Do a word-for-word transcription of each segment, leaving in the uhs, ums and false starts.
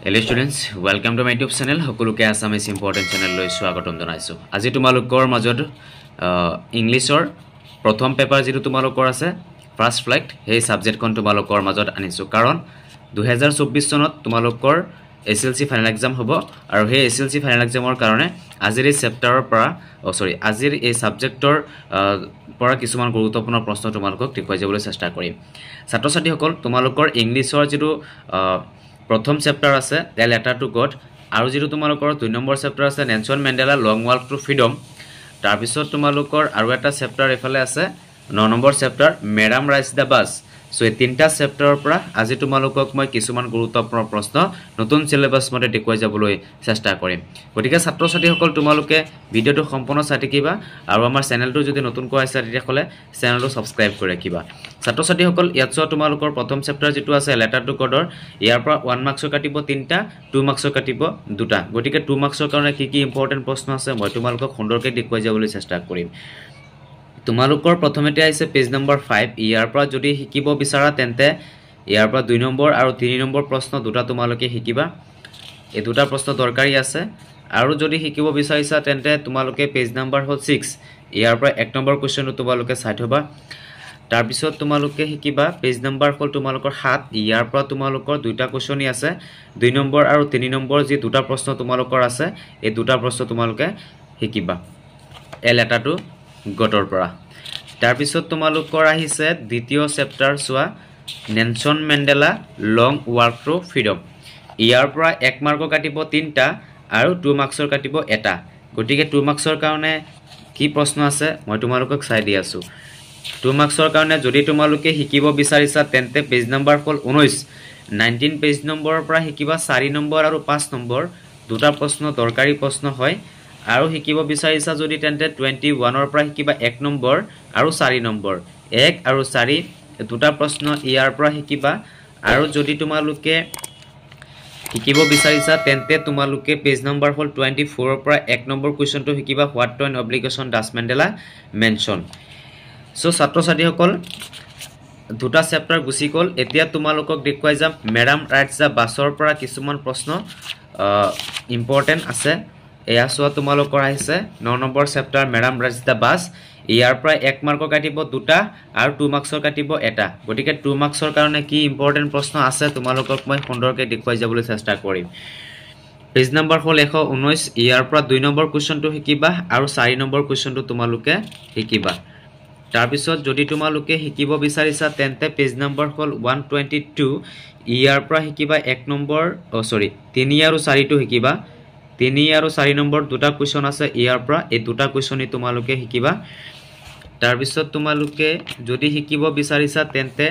Hello students, welcome to my YouTube channel. Hokuluke Assamese important channel loi swagatom janaisu. Aji tumalokor majot Englishor prothom paper jitu tumalokor ase first flight hey subject kon tumalokor majot anisu karon two thousand twenty-four sonot tumalokor S E B A final exam hobo aru hey S E B A final exam or karone azir ei chapter para oh sorry azir ei subjector পৰা কিছুমান গুৰুত্বপূৰ্ণ প্ৰশ্ন তোমালোকক দেখুৱাই যাবলৈ চেষ্টা কৰিম ছাত্ৰ ছাত্ৰীসকল তোমালোকৰ ইংলিছৰ যিটো প্ৰথম চেপ্টাৰ আছে দ্য লেটাৰ টু গড আৰু যিটো তোমালোকৰ দুই নম্বৰ চেপ্টাৰ আছে Nelson Mandela long walk to freedom তাৰ পিছত তোমালোকৰ আৰু এটা চেপ্টাৰ এফালে আছে নয় নম্বৰ চেপ্টাৰ মেডাম ৰাইজ দা বাস সো এই তিনটা চেপ্টাৰৰ পৰা আজি তোমালোকক মই কিছুমান গুৰুত্বপূৰ্ণ প্ৰশ্ন নতুন সিলেবাস মতে দেখুৱাই যাবলৈ চেষ্টা কৰিম গতিকে ছাত্ৰ ছাত্ৰীসকল তোমালোকে ভিডিওটো সম্পূৰ্ণ চাই থাকিবা আৰু আমাৰ চেনেলটো যদি নতুন কৈ আছে তেতিয়াহলে চেনেলটো সাবস্ক্ৰাইব কৰি ৰাখিবা ছাত্ৰ ছাত্ৰীসকল ইয়াত চোৱা তোমালোকৰ প্ৰথম চেপ্টাৰ যেটো আছে লেটাৰ টু গডৰ ইয়াৰ পৰা one মাৰ্কছৰ কাটিব তিনটা two মাৰ্কছৰ কাটিব দুটা গতিকে two মাৰ্কছৰ কাৰণে কি কি ইম্পৰ্টেন্ট প্ৰশ্ন আছে মই তোমালোকক সুন্দৰকৈ দেখুৱাই যাবলৈ চেষ্টা কৰিম তোমালোকৰ প্ৰথমতে আছে পেজ নম্বৰ five ইয়াৰ পৰা যদি শিকিব বিচাৰা তেন্তে ইয়াৰ পৰা দুই নম্বৰ আৰু তিনি নম্বৰ প্ৰশ্ন দুটা তোমালোকে শিকিবা এই দুটা প্ৰশ্ন দৰকাৰী আছে আৰু যদি শিকিব বিচাৰিছা তেন্তে তোমালোকে পেজ নম্বৰ হল six ইয়াৰ পৰা এক নম্বৰ কোৱেশ্চনটো তোমালোকে চাই থবা তাৰ পিছত তোমালোকে শিকিবা পেজ নম্বৰ হল তোমালোকৰ seven ইয়াৰ পৰা তোমালোকৰ দুটা কোৱেশ্চনই আছে দুই নম্বৰ আৰু তিনি নম্বৰ যি দুটা প্ৰশ্ন তোমালোকৰ আছে এই দুটা প্ৰশ্ন তোমালোকে শিকিবা এ লেটাৰটো গটৰ পৰা তাৰ পিছত তোমালোকৰ আহিছে দ্বিতীয় চেপ্টাৰ সোৱা Nelson Mandela long walk to freedom ইয়াৰ পৰা এক মাৰ্কৰ কাটিব তিনটা আৰু two মাৰ্কছৰ কাটিব এটা গতিকে two মাৰ্কছৰ কাৰণে কি প্ৰশ্ন আছে মই তোমালোকক চাই দি আছো two মাৰ্কছৰ কাৰণে যদি তোমালোকে শিকিব বিচাৰিছা তেন্তে পেজ নম্বৰ হল nineteen nineteen পেজ নম্বৰৰ পৰা শিকিবা four নম্বৰ আৰু five নম্বৰ দুটা প্ৰশ্ন দৰকাৰী প্ৰশ্ন হয় আৰু শিকিব বিচাৰিছা যদি তেন্তে twenty-one ৰ পৰা শিকিবা এক নম্বৰ আৰু four নম্বৰ এক আৰু four দুটা প্ৰশ্ন ইয়াৰ পৰা শিকিবা আৰু যদি তোমালোকে শিকিব বিচাৰিছা তেন্তে তোমালোকে পেজ নম্বৰ হল twenty-four ৰ পৰা এক নম্বৰ কোৱেশ্চনটো শিকিবা what to an obligation does Mandela mention so ছাত্ৰ ছাত্ৰীসকল দুটা চেপ্টাৰ গুছি গল এতিয়া তোমালোকক দেখুৱাই যাম মেডাম ৰাইটস দা বাছৰ পৰা কিছুমান প্ৰশ্ন ইম্পৰ্টেন্ট আছে এয়া সোৱা তোমালোকৰ আহিছে নয় number chapter madam rides the bus ইয়াৰ পৰা এক মাৰ্কৰ কাটিব দুটা আৰু two মাৰ্কছৰ কাটিব এটা গতিকে two মাৰ্কছৰ কাৰণে কি ইম্পৰ্টেন্ট প্ৰশ্ন আছে তোমালোকক মই সুন্দৰকৈ দেখুৱাই যাবলৈ চেষ্টা কৰিম পেজ নম্বৰ হল one nineteen ইয়াৰ পৰা দুই নম্বৰ কোৱেশ্চনটো শিকিবা আৰু four নম্বৰ কোৱেশ্চনটো তোমালোকে শিকিবা তাৰ পিছত যদি তোমালোকে শিকিব বিচাৰিছা তেন্তে পেজ নম্বৰ হল one twenty-two ইয়াৰ পৰা শিকিবা এক নম্বৰ ও সৰি তিনি আৰু four টো শিকিবা তিনি আৰু four নম্বৰ দুটা কোৱেশ্চন আছে ইয়াৰ পৰা এই দুটা কোৱেশ্চনই তোমালোকে শিকিবা তাৰ পিছত তোমালোকে যদি শিকিব বিচাৰিছা তেন্তে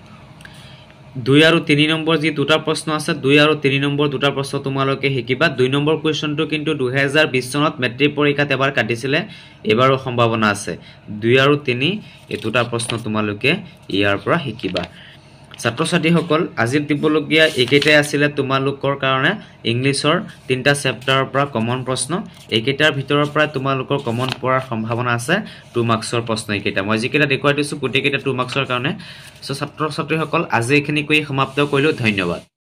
দুই আৰু তিনি নম্বৰ যি দুটা প্ৰশ্ন আছে দুই আৰু তিনি নম্বৰ দুটা প্ৰশ্ন তোমালোকে শিকিবা দুই নম্বৰ কোৱেশ্চনটো কিন্তু two thousand twenty চনত মেট্ৰিক পৰীক্ষাত এবাৰ কাটিছিলে এবাৰো সম্ভাৱনা আছে দুই আৰু তিনি এই দুটা প্ৰশ্ন তোমালোকে ইয়াৰ পৰা শিকিবা ছাত্ৰ ছাত্ৰীসকল আজিৰ দিবলগীয়া একেটাই আছিল তোমালোকৰ কাৰণে ইংলিছৰ তিনটা চেপ্টাৰৰ পৰা কমন প্ৰশ্ন একেটাৰ ভিতৰৰ পৰা তোমালোকৰ কমন পৰাৰ সম্ভাৱনা আছে two মাৰ্কছৰ প্ৰশ্ন একেটা মই যিকেটা দেখুৱাই দিছো গোটেইকেটা two মাৰ্কছৰ কাৰণে সো ছাত্ৰ ছাত্ৰীসকল আজি এখিনি কৈ সমাপ্ত কৰিলো ধন্যবাদ